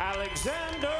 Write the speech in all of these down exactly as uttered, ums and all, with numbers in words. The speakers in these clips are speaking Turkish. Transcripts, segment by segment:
Alexander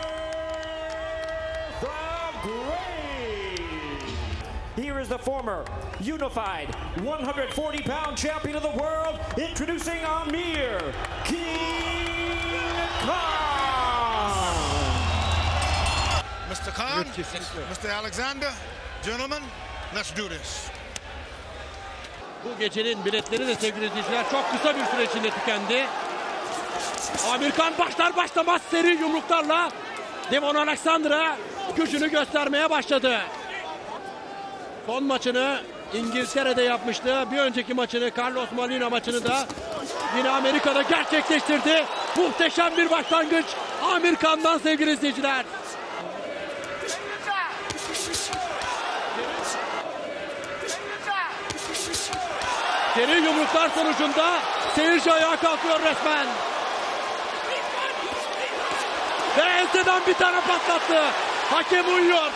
the Great. Here is the former unified one hundred forty pound champion of the world, introducing Amir King Khan. Mister Khan, Mister Alexander, gentlemen, let's do this. Bu gecenin biletleri de sevgili izleyiciler çok kısa bir süre içinde tükendi. Amir Khan başlar başlamaz seri yumruklarla Devon Alexander'a gücünü göstermeye başladı. Son maçını İngiltere'de yapmıştı. Bir önceki maçını, Carlos Molina maçını da yine Amerika'da gerçekleştirdi. Muhteşem bir başlangıç Amir Khan'dan sevgili izleyiciler. Seri yumruklar sonucunda seyirci ayağa kalkıyor resmen. Ve enseden bir tane patlattı. Hakem uyuyor.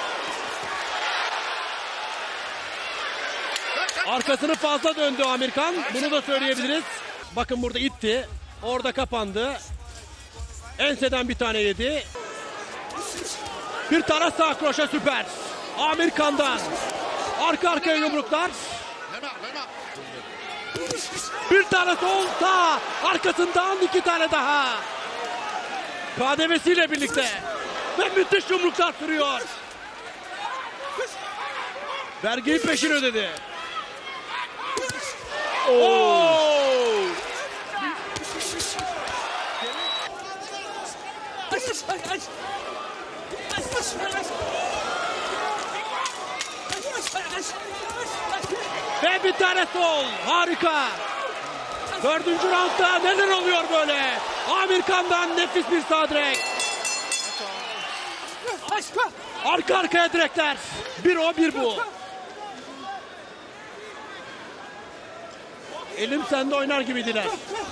Arkasını fazla döndü Amir Khan. Bunu da söyleyebiliriz. Bakın burada itti. Orada kapandı. Enseden bir tane yedi. Bir tane sağ kroşe süper. Amir Khan'dan. Arka arkaya yumruklar. Bir tane sol sağ. Arkasından iki tane daha. Kademesiyle birlikte. Ve müthiş yumruklar sürüyor. Vergiyi peşin ödedi. Oo! Ve bir tane sol. Harika. Dördüncü roundda neler oluyor böyle? Amir Khan'dan nefis bir sağ direk. Arka arkaya direkler. Bir o bir bu. Elim sende oynar gibiydiler.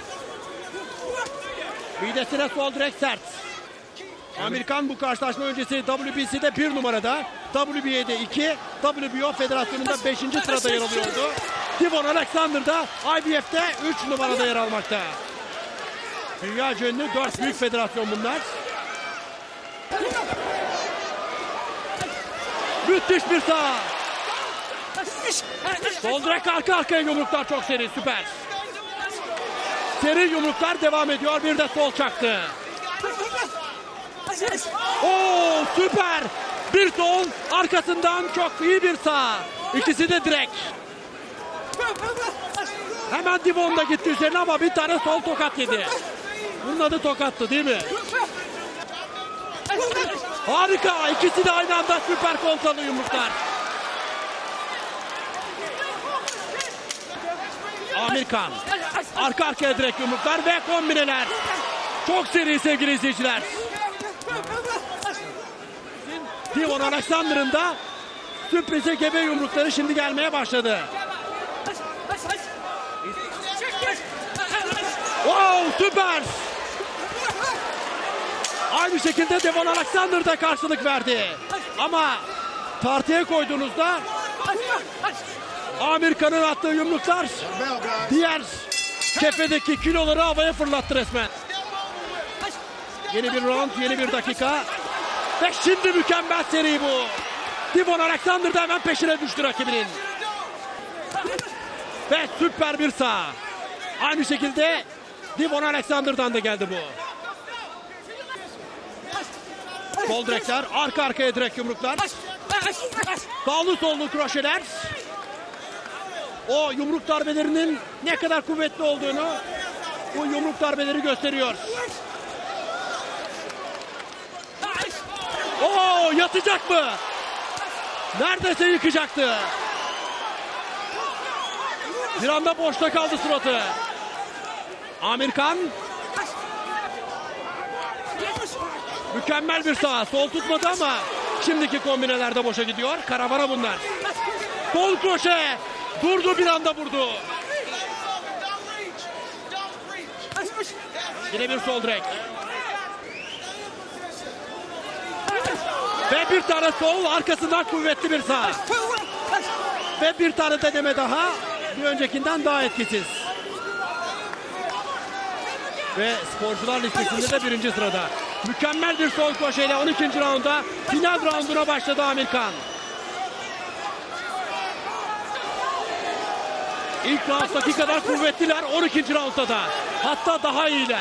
Midesine sol direk sert. Amir Khan bu karşılaşma öncesi W B C'de bir numarada. W B A'de iki. W B O Federasyonu'nda beşinci sırada yer alıyordu. Devon Alexander da I B F'de üç numarada yer almakta. Dünya ünlü dört büyük federasyon bunlar. Müthiş bir sağ. Sol direk arka arkaya yumruklar çok seri, süper. Seri yumruklar devam ediyor. Bir de sol çaktı. Oo, süper. Bir sol, arkasından çok iyi bir sağ. İkisi de direk. Hemen Devon da gitti üzerine ama bir tane sol tokat yedi. Bunun adı tokattı değil mi? Harika. İkisi de aynı anda süper kontralı yumruklar. Amir Khan. Arka arkaya direkt yumruklar ve kombineler. Çok seri sevgili izleyiciler. Devon Alexander'ın da sürprize gebe yumrukları şimdi gelmeye başladı. Wow, süper. Aynı şekilde Devon Alexander da karşılık verdi. Ama tartıya koyduğunuzda Amir Khan'ın attığı yumruklar diğer kefedeki kiloları havaya fırlattı resmen. Yeni bir round, yeni bir dakika. Ve şimdi mükemmel seri bu. Devon Alexander da hemen peşine düştü rakibinin. Ve süper bir sağ. Aynı şekilde Devon Alexander'dan da geldi bu. Sol direkler, arka arkaya direkt yumruklar. Sağlı sollu kroşeler. O yumruk darbelerinin ne kadar kuvvetli olduğunu bu yumruk darbeleri gösteriyor. Oo, yatacak mı? Neredeyse yıkacaktı. Bir anda boşta kaldı suratı. Amir Khan. Mükemmel bir sağ. Sol tutmadı ama şimdiki kombinelerde boşa gidiyor. Karavana bunlar. Sol kroşe. Durdu, bir anda vurdu. Yine bir sol direk. Ve bir tane sol, arkasından kuvvetli bir sağ. Ve bir tane deneme daha. Bir öncekinden daha etkisiz. Ve sporcular listesinde de birinci sırada. Mükemmel bir sol koşuyla on ikinci raunda final raunduna başladı Amerikan. İlk rounddaki kadar kuvvetliler on ikinci roundda da. Hatta daha iyiler.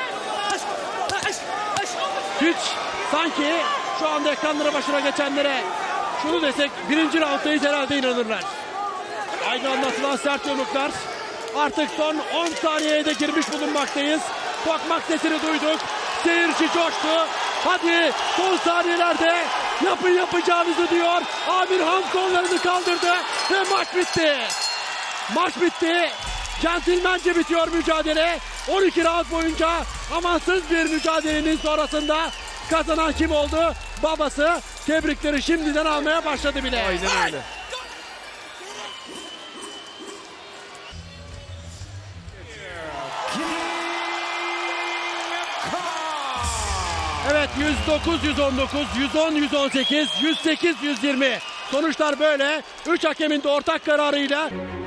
Hiç sanki şu anda ekranlara başına geçenlere şunu desek birinci rounddayız herhalde inanırlar. Aynı anlatılan sert yumruklar. Artık son on saniyeye de girmiş bulunmaktayız. Tokmak sesini duyduk. Seyirci coştu. Hadi son saniyelerde yapın yapacağınızı diyor. Amirhan kollarını kaldırdı ve maç bitti. Maç bitti. Centilmence bitiyor mücadele. on iki round boyunca amansız bir mücadelenin sonrasında kazanan kim oldu? Babası. Tebrikleri şimdiden almaya başladı bile. Aynen öyle. Evet, yüz dokuz yüz on dokuz, yüz on yüz on sekiz, yüz sekiz yüz yirmi. Sonuçlar böyle. üç hakemin de ortak kararıyla